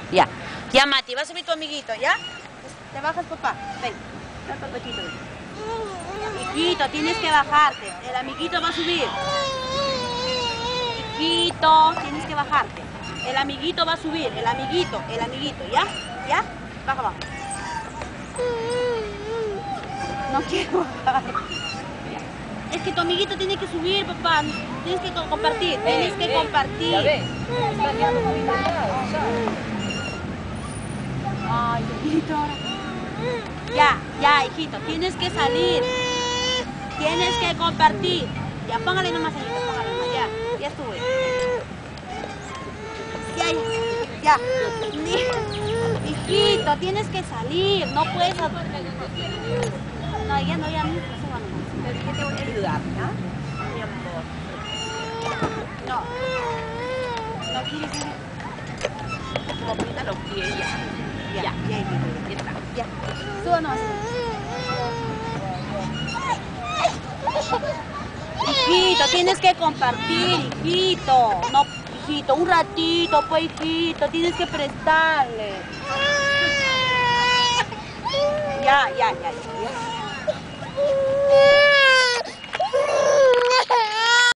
Ya. Ya, Mati, va a subir tu amiguito, ¿ya? Te bajas, papá. Ven. Ven, papachito. Hijito, tienes que bajarte. El amiguito va a subir. Hijito, tienes que bajarte. El amiguito va a subir. El amiguito, ¿ya? ¿Ya? Baja, baja. No quiero bajar. Es que tu amiguito tiene que subir, papá. Tienes que compartir. Tienes que compartir. Ya ves. Estás liando con mi mamá, ¿sabes? Ay, hijito, ahora. Ya, hijito, tienes que salir. Tienes que compartir. Ya, póngale nomás, hijito, póngale nomás. Ya estuve. Ya. Hijito, tienes que salir. No puedes. No, ya no. Yo te voy a ayudar, ¿ya? Mi amor. No quieres ir. Comprita los pies ya. Ya, suba nomás. Hijito, tienes que compartir, hijito. No, hijito, un ratito, pues, hijito, tienes que prestarle. Ya.